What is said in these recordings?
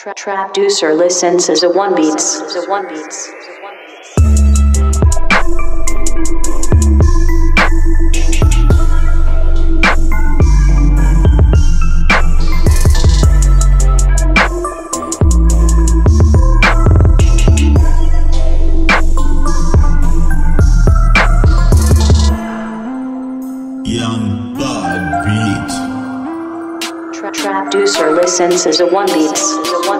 Traducer listens as a one beats. Young Bud Beat. Traducer listens as a one beats.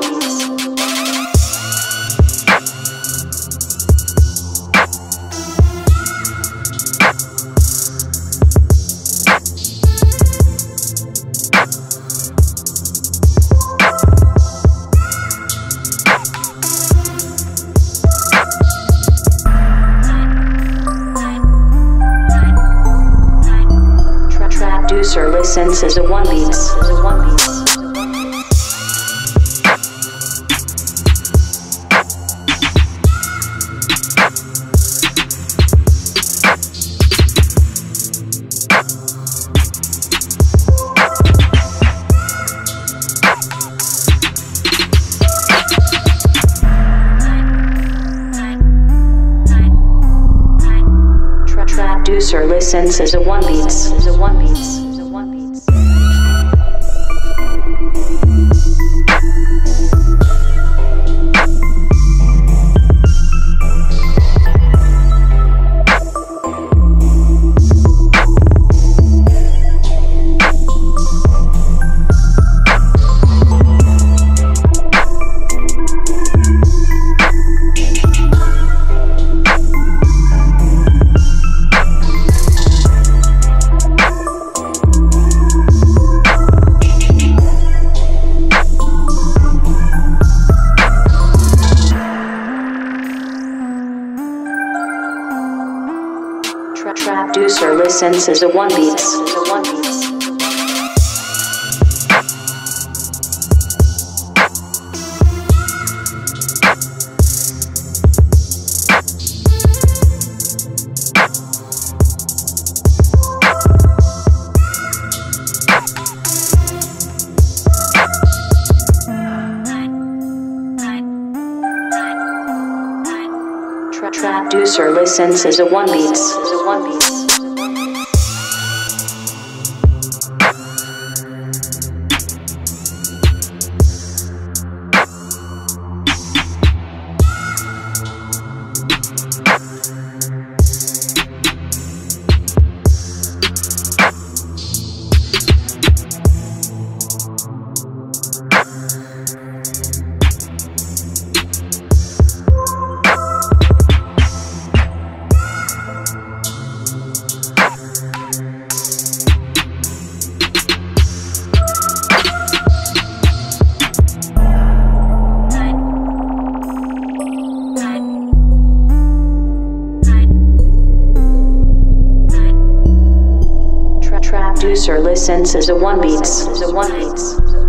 Traducer listens as a one beats. Traducer listens as a one beats. Traducer listens as a one beats. Traducer listens as a one beats. Traducer listens as a one beats.